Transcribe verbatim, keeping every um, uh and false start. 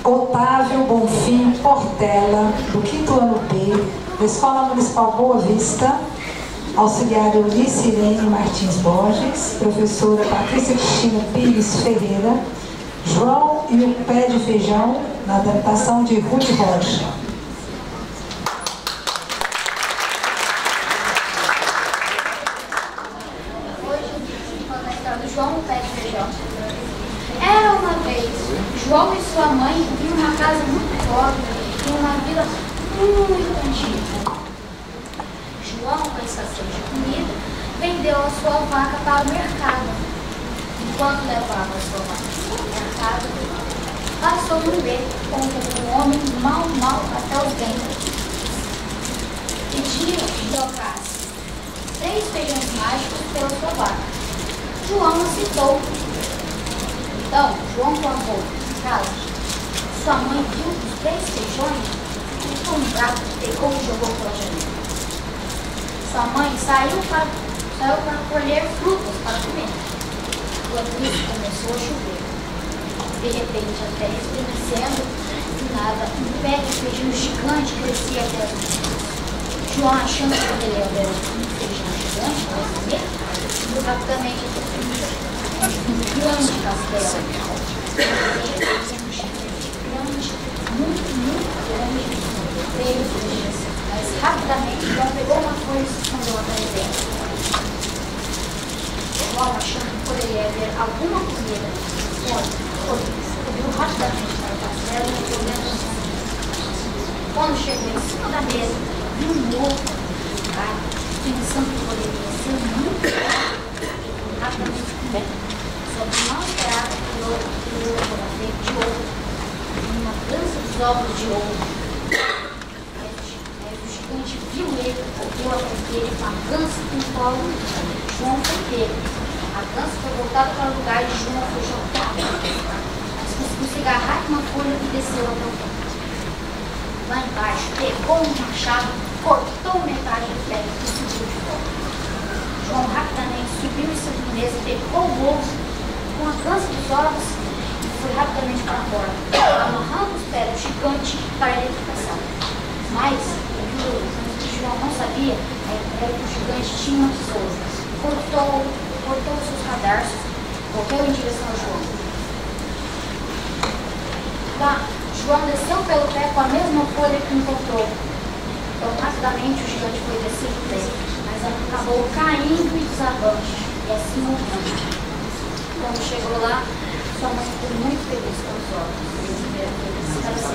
Otávio Bonfim Portela, do quinto ano B, da Escola Municipal Boa Vista, auxiliar Eunice Irene Martins Borges, professora Patrícia Cristina Pires Ferreira, João e o Pé de Feijão, na adaptação de Ruth Rocha. João o Pé de Feijão. Era uma vez, João e sua mãe viviam numa casa muito pobre, em uma vila muito antiga. João, com a estação de comida, vendeu a sua vaca para o mercado. Enquanto levava a sua vaca para o mercado, passou um beco com um homem mal, mal até os dentes. Pediu que trocasse três feijões mágicos pela sua vaca. João aceitou. Então, João plantou em casa. Sua mãe viu os três feijões e com um prato pegou e jogou pela janela. Sua mãe saiu para, saiu para colher frutas para comer. Enquanto isso, começou a chover. De repente, a terra estremecendo, e nada, um pé de feijão gigante crescia até as nuvens. João, achando que poderia haver um feijão gigante para comer, rapidamente um grande castelo. Grande, muito, muito grande. Mas rapidamente João pegou uma folha e se escondeu atrás dela. João, achando que poderia haver alguma comida, subiu rapidamente para o castelo e entrou dentro da sala. Quando chegou em cima da mesa, viu um ovo de carne, pensando que poderia ser muito bom. Rapidamente coberto, sob uma esperada que o ovo era feito de ouro, uma dança dos ovos de ouro. Aí o gigante viu ele, correu atrás dele com a dança com o colo. João foi pego. A dança foi voltada para o lugar e João foi jogado. Mas conseguiu se agarrar com uma folha e desceu até o campo. Lá embaixo, pegou um machado, cortou metade do pé e subiu de volta. João rapidamente subiu em cima da mesa, pegou o ovo com a dança dos ovos e foi rapidamente para fora, amarrando os pés do gigante para a eletrificação. Mas o que João não sabia era que o gigante tinha uma tesoura. Cortou, cortou os seus cadarços, correu em direção a João. Lá, João desceu pelo pé com a mesma folha que encontrou. Então, rapidamente, o gigante foi descer do pé. Mas ela acabou caindo e desabando, e assim morrendo. Quando chegou lá, sua mãe ficou muito feliz com os ovos. Estava